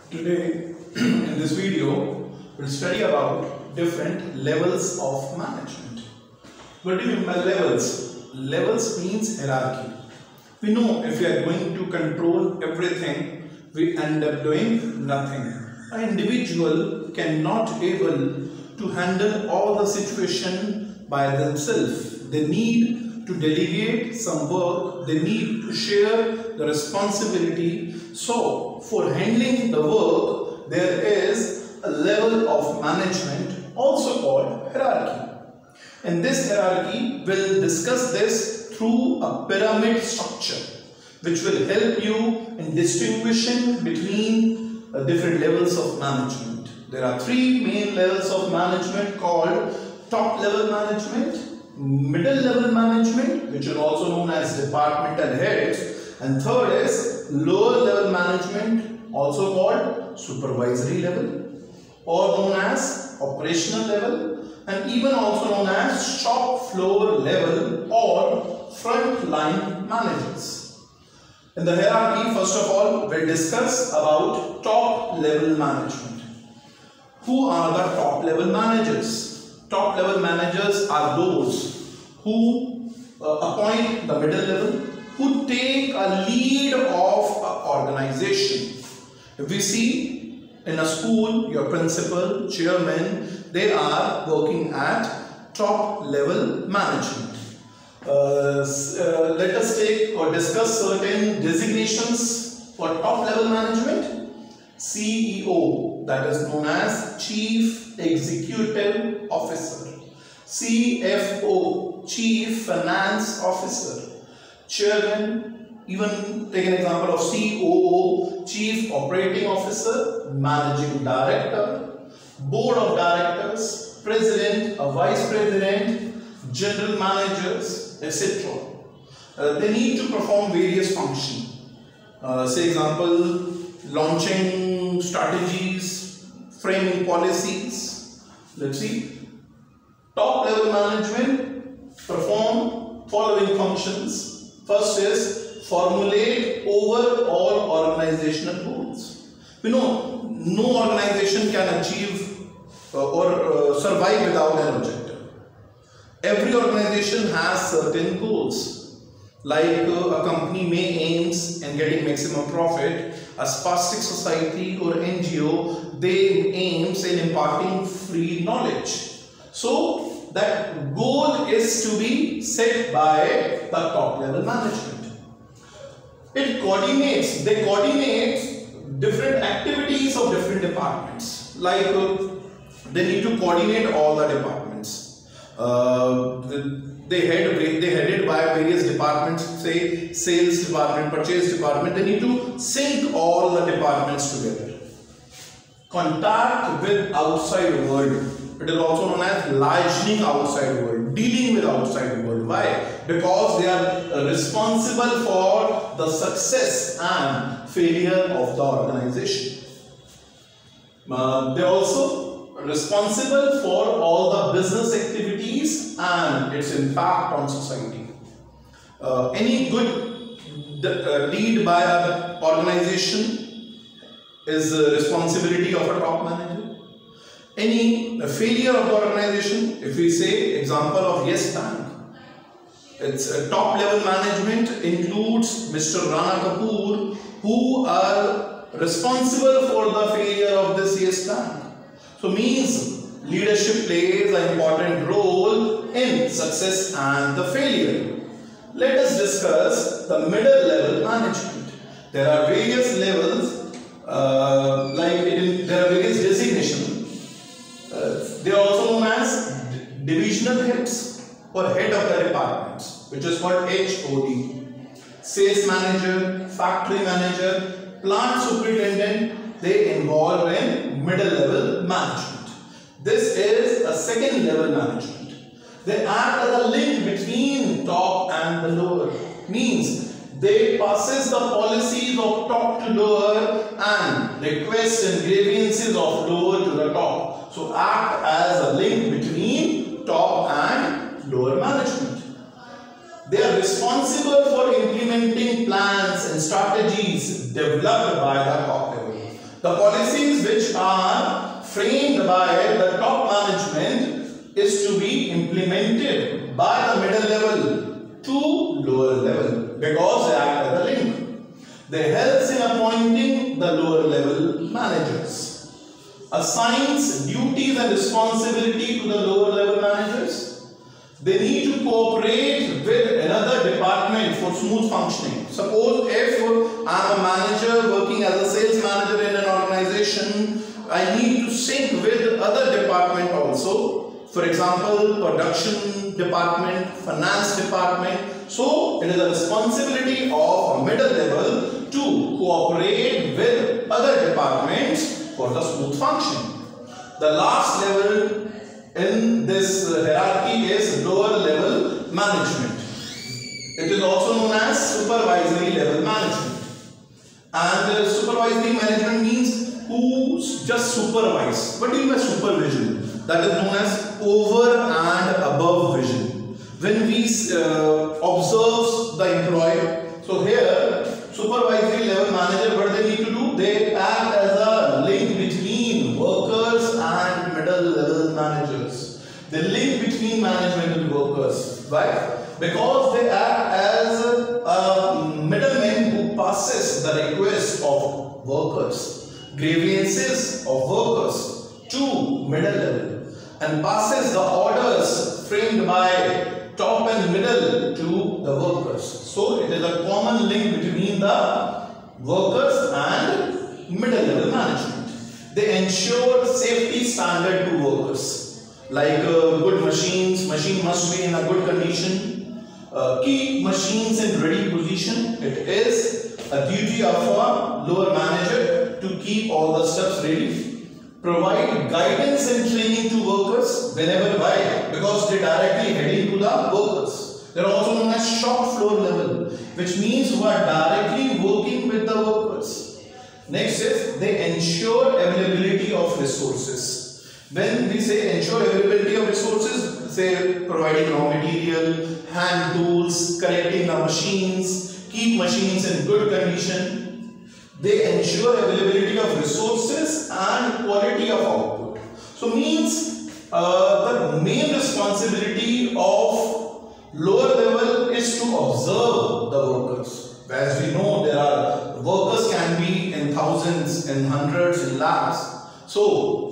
Today in this video we'll study about different levels of management. What do you mean by levels? Levels means hierarchy. We know if we are going to control everything, we end up doing nothing. An individual cannot able to handle all the situation by themselves. They need to delegate some work, they need to share the responsibility. So for handling the work, there is a level of management also called hierarchy. In this hierarchy, we'll discuss this through a pyramid structure, which will help you in distinguishing between different levels of management. There are three main levels of management called top level management, middle level management, which are also known as departmental heads, and third is lower level management, also called supervisory level, or known as operational level, and even also known as shop floor level or front line managers. In the hierarchy, first of all, we'll discuss about top level management. Who are the top level managers? Top level managers are those who appoint the middle level, who take a lead of an organization. If we see in a school, your principal, chairman, they are working at top level management. Let us take or discuss certain designations for top level management. CEO, that is known as Chief Executive Officer. CFO, Chief Finance Officer. Chairman, even take an example of COO, Chief Operating Officer, Managing Director, Board of Directors, President, a Vice President, General Managers, etc. They need to perform various functions. Say example, launching strategies, framing policies. Let's see. Top level management perform following functions. First is formulate overall organizational goals. We know no organization can achieve or survive without an objective. Every organization has certain goals. Like a company may aims in getting maximum profit, a spastic society or NGO, they aims in imparting free knowledge. So that goal is to be set by the top level management. They coordinate different activities of different departments. Like they need to coordinate all the departments. They headed by various departments, say sales department, purchase department. They need to sync all the departments together. Contact with outside world. It is also known as liaising outside world, dealing with outside world. Why? Because they are responsible for the success and failure of the organization. They are also responsible for all the business activities and its impact on society. Any good lead by an organization is the responsibility of a top manager. Any failure of the organization, if we say example of Yes Bank, its top level management includes Mr. Rana Kapoor, who are responsible for the failure of this Yes Bank. So means leadership plays an important role in success and the failure. Let us discuss the middle level management. There are various levels, there are various designations. They are also known as divisional heads or head of the departments, which is called HOD. Sales manager, factory manager, plant superintendent, they involve in middle level management. This is a second level management. They act as a link between top and the lower. Means they passes the policies of top to lower and requests and grievances of lower to the top. So act as a link between top and lower management. They are responsible for implementing plans and strategies developed by the top level. The policies which are framed by the top management is to be implemented by the middle level to lower level because they act as a link. They help in appointing the lower level managers, assigns duties and responsibility to the lower level managers. They need to cooperate with another department for smooth functioning. Suppose if I am a manager working as a sales manager in an organization, I need to sync with other department also. For example, production department, finance department. So it is a responsibility of a middle level to cooperate with other departments for the smooth function. The last level in this hierarchy is lower level management. It is also known as supervisory level management. And supervisory management means who just supervise. What do you mean by supervision? That is known as over and above vision. When we observe the employee, so here supervisory level manager, what they need to do? They act as a link between workers and middle level managers. The link between management and workers. Why? Because they act as a middleman who passes the request of workers, grievances of workers to middle level and passes the orders framed by top and middle to the workers. So it is a common link between the workers and middle level management. They ensure safety standard to workers, like good machines. Machine must be in a good condition. Keep machines in ready position. It is a duty of a lower manager to keep all the stuffs ready. Provide guidance and training to workers whenever. Why? Because they directly heading to the workers. They are also known as shop floor level, which means who are directly working with the workers. Next is they ensure availability of resources. When we say ensure availability of resources, say providing raw material, hand tools, correcting the machines, keep machines in good condition. They ensure availability of resources and quality of output. So means the main responsibility of lower level is to observe the workers. As we know, there are workers can be in thousands, in hundreds, in lakhs. So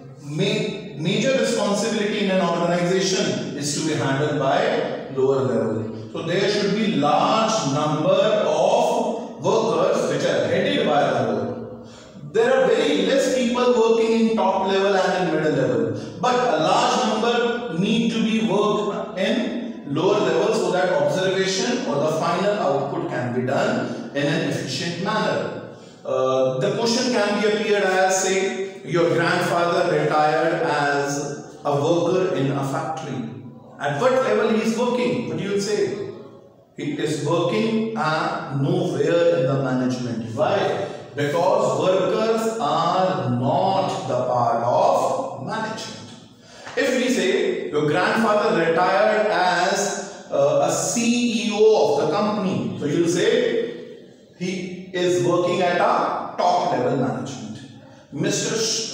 major responsibility in an organization is to be handled by lower level. So there should be large number of workers which are headed by the lower. There are very less people working in top level and in middle level, but a large number need to be worked in lower level so that observation or the final output can be done in an efficient manner. The question can be appeared as, say, your grandfather retired as a worker in a factory. At what level he is working? What do you say? He is working nowhere in the management. Why? Because workers are not the part of management. If we say your grandfather retired as a CEO of the company, so you will say he is working at a top level management. Mr.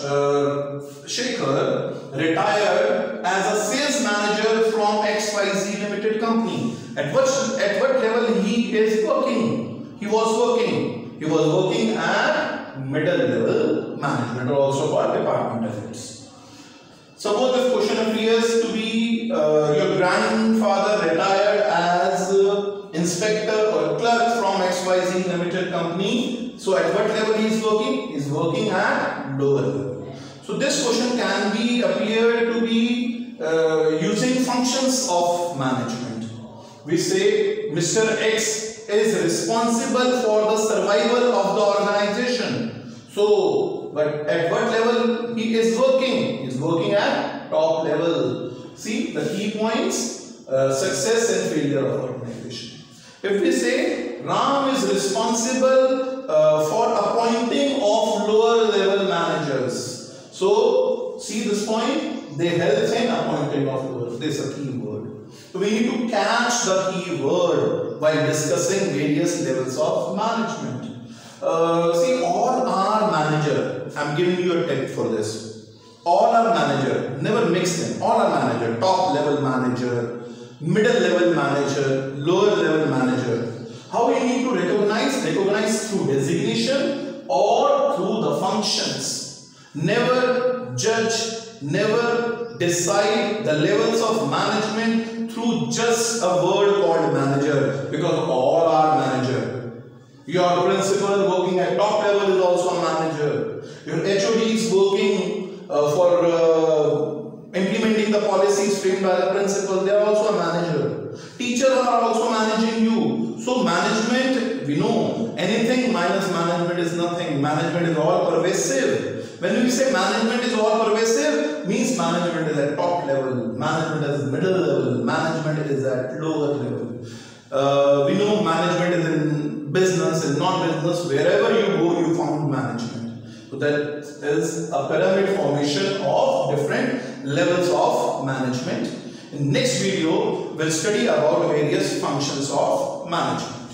Shekhar retired as a sales manager from XYZ Limited company. At what level he is working? He was working at middle level management, or also called departmental heads. Suppose this question appears to be your grandfather retired as inspector or clerk from XYZ Limited company. So at what level he is working? He is working at lower level. So this question can be appeared to be using functions of management. We say Mr. X is responsible for the survival of the organization. So, but at what level he is working? He is working at top level. See the key points: success and failure of organization. If we say Ram is responsible for appointing of lower level managers. So see this point, they help in appointing of lower. This is a key word. So we need to catch the key word while discussing various levels of management. See, all are managers. I'm giving you a tip for this. All are manager, never mix them. All are manager, top level manager, middle level manager, lower level manager. How you need to recognize? Recognize through designation or through the functions. Never judge, never decide the levels of management through just a word called manager, because all are manager. Your principal working at top level is also a manager. Your HOD is working for implementing the policies framed by the principal, they are also a manager. Teachers are also managing you. So management, we know, anything minus management is nothing. Management is all pervasive. When we say management is all pervasive, means management is at top level, management is middle level, management is at lower level. We know management is in business and non-business. Wherever you go, you found management. So that is a pyramid formation of different levels of management. In next video, we'll study about various functions of management.